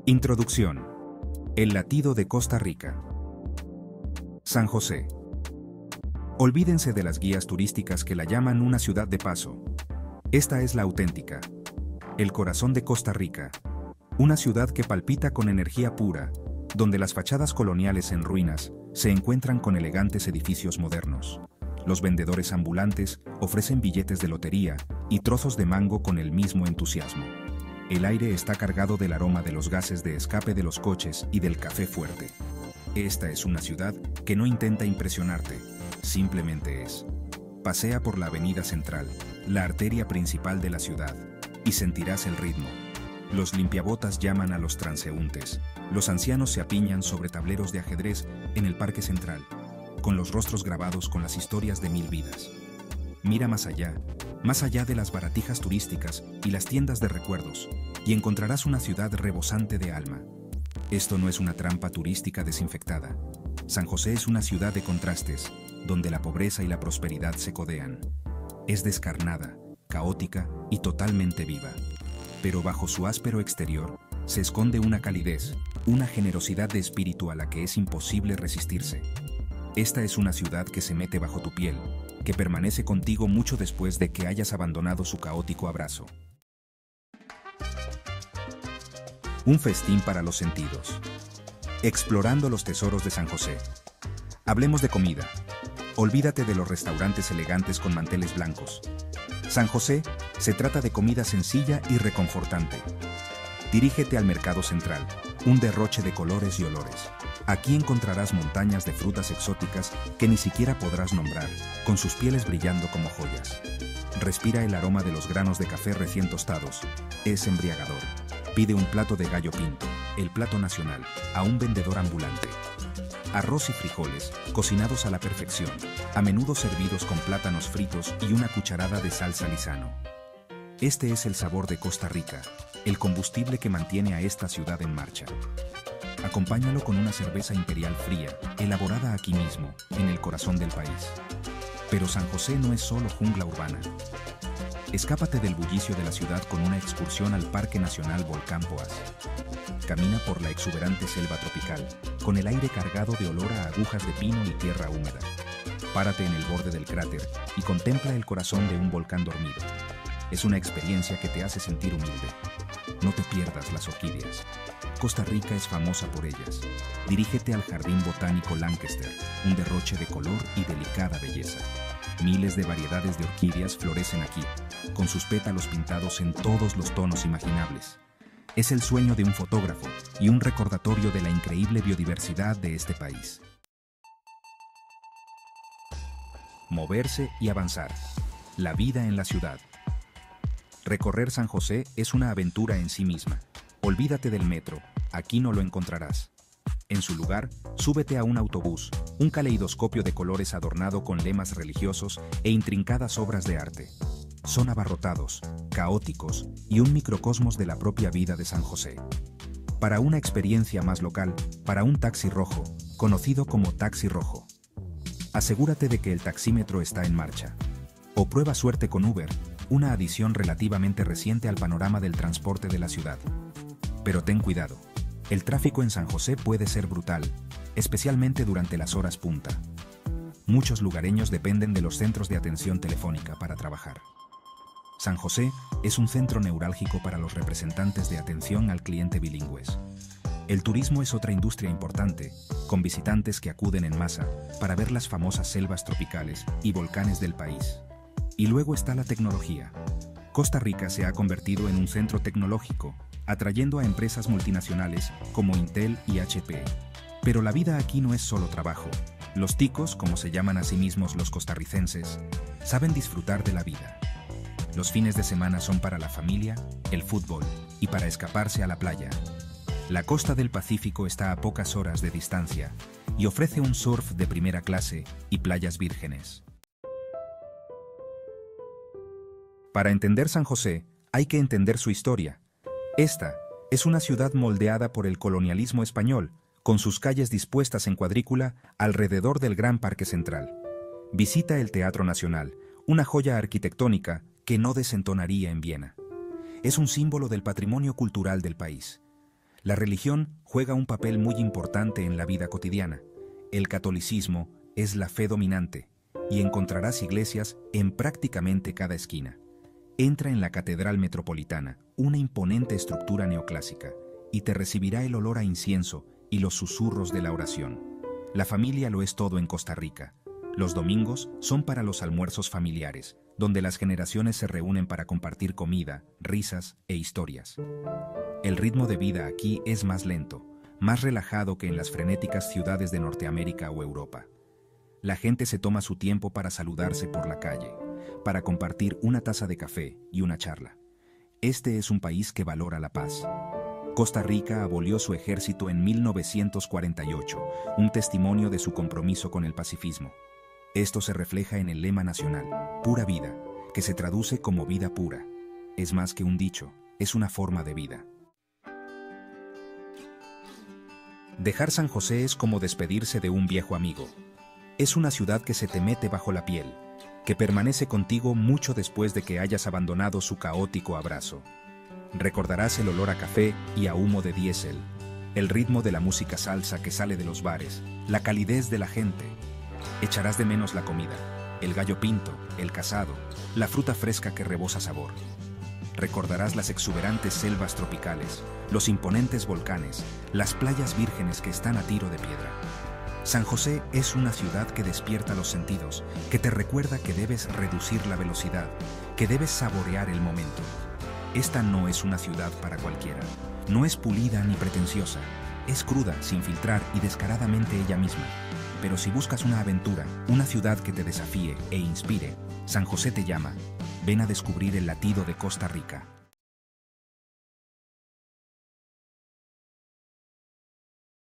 Introducción. El latido de Costa Rica. San José. Olvídense de las guías turísticas que la llaman una ciudad de paso. Esta es la auténtica. El corazón de Costa Rica. Una ciudad que palpita con energía pura, donde las fachadas coloniales en ruinas se encuentran con elegantes edificios modernos. Los vendedores ambulantes ofrecen billetes de lotería y trozos de mango con el mismo entusiasmo. El aire está cargado del aroma de los gases de escape de los coches y del café fuerte. Esta es una ciudad que no intenta impresionarte, simplemente es. Pasea por la avenida central, la arteria principal de la ciudad, y sentirás el ritmo. Los limpiabotas llaman a los transeúntes. Los ancianos se apiñan sobre tableros de ajedrez en el parque central, con los rostros grabados con las historias de 1000 vidas. Mira más allá de las baratijas turísticas y las tiendas de recuerdos, y encontrarás una ciudad rebosante de alma. Esto no es una trampa turística desinfectada. San José es una ciudad de contrastes, donde la pobreza y la prosperidad se codean. Es descarnada, caótica y totalmente viva. Pero bajo su áspero exterior, se esconde una calidez, una generosidad de espíritu a la que es imposible resistirse. Esta es una ciudad que se mete bajo tu piel, que permanece contigo mucho después de que hayas abandonado su caótico abrazo. Un festín para los sentidos. Explorando los tesoros de San José. Hablemos de comida. Olvídate de los restaurantes elegantes con manteles blancos. San José se trata de comida sencilla y reconfortante. Dirígete al Mercado Central, un derroche de colores y olores. Aquí encontrarás montañas de frutas exóticas que ni siquiera podrás nombrar, con sus pieles brillando como joyas. Respira el aroma de los granos de café recién tostados. Es embriagador. Pide un plato de gallo pinto, el plato nacional, a un vendedor ambulante. Arroz y frijoles, cocinados a la perfección, a menudo servidos con plátanos fritos y una cucharada de salsa Lizano. Este es el sabor de Costa Rica, el combustible que mantiene a esta ciudad en marcha. Acompáñalo con una cerveza imperial fría, elaborada aquí mismo, en el corazón del país. Pero San José no es solo jungla urbana. Escápate del bullicio de la ciudad con una excursión al Parque Nacional Volcán Poás. Camina por la exuberante selva tropical, con el aire cargado de olor a agujas de pino y tierra húmeda. Párate en el borde del cráter y contempla el corazón de un volcán dormido. Es una experiencia que te hace sentir humilde. No te pierdas las orquídeas. Costa Rica es famosa por ellas. Dirígete al Jardín Botánico Lancaster, un derroche de color y delicada belleza. Miles de variedades de orquídeas florecen aquí, con sus pétalos pintados en todos los tonos imaginables. Es el sueño de un fotógrafo y un recordatorio de la increíble biodiversidad de este país. Moverse y avanzar. La vida en la ciudad. Recorrer San José es una aventura en sí misma. Olvídate del metro, aquí no lo encontrarás. En su lugar, súbete a un autobús, un caleidoscopio de colores adornado con lemas religiosos e intrincadas obras de arte. Son abarrotados, caóticos y un microcosmos de la propia vida de San José. Para una experiencia más local, para un taxi rojo, conocido como taxi rojo. Asegúrate de que el taxímetro está en marcha. O prueba suerte con Uber, una adición relativamente reciente al panorama del transporte de la ciudad. Pero ten cuidado, el tráfico en San José puede ser brutal, especialmente durante las horas punta. Muchos lugareños dependen de los centros de atención telefónica para trabajar. San José es un centro neurálgico para los representantes de atención al cliente bilingües. El turismo es otra industria importante, con visitantes que acuden en masa para ver las famosas selvas tropicales y volcanes del país. Y luego está la tecnología. Costa Rica se ha convertido en un centro tecnológico, atrayendo a empresas multinacionales como Intel y HP. Pero la vida aquí no es solo trabajo. Los ticos, como se llaman a sí mismos los costarricenses, saben disfrutar de la vida. Los fines de semana son para la familia, el fútbol y para escaparse a la playa. La costa del Pacífico está a pocas horas de distancia y ofrece un surf de primera clase y playas vírgenes. Para entender San José, hay que entender su historia. Esta es una ciudad moldeada por el colonialismo español, con sus calles dispuestas en cuadrícula alrededor del Gran Parque Central. Visita el Teatro Nacional, una joya arquitectónica que no desentonaría en Viena. Es un símbolo del patrimonio cultural del país. La religión juega un papel muy importante en la vida cotidiana. El catolicismo es la fe dominante y encontrarás iglesias en prácticamente cada esquina. Entra en la Catedral Metropolitana, una imponente estructura neoclásica, y te recibirá el olor a incienso y los susurros de la oración. La familia lo es todo en Costa Rica. Los domingos son para los almuerzos familiares, donde las generaciones se reúnen para compartir comida, risas e historias. El ritmo de vida aquí es más lento, más relajado que en las frenéticas ciudades de Norteamérica o Europa. La gente se toma su tiempo para saludarse por la calle, para compartir una taza de café y una charla. Este es un país que valora la paz. Costa Rica abolió su ejército en 1948, un testimonio de su compromiso con el pacifismo. Esto se refleja en el lema nacional, Pura Vida, que se traduce como vida pura. Es más que un dicho, es una forma de vida. Dejar San José es como despedirse de un viejo amigo. Es una ciudad que se te mete bajo la piel, que permanece contigo mucho después de que hayas abandonado su caótico abrazo. Recordarás el olor a café y a humo de diésel, el ritmo de la música salsa que sale de los bares, la calidez de la gente. Echarás de menos la comida, el gallo pinto, el casado, la fruta fresca que rebosa sabor. Recordarás las exuberantes selvas tropicales, los imponentes volcanes, las playas vírgenes que están a tiro de piedra. San José es una ciudad que despierta los sentidos, que te recuerda que debes reducir la velocidad, que debes saborear el momento. Esta no es una ciudad para cualquiera. No es pulida ni pretenciosa. Es cruda, sin filtrar y descaradamente ella misma. Pero si buscas una aventura, una ciudad que te desafíe e inspire, San José te llama. Ven a descubrir el latido de Costa Rica.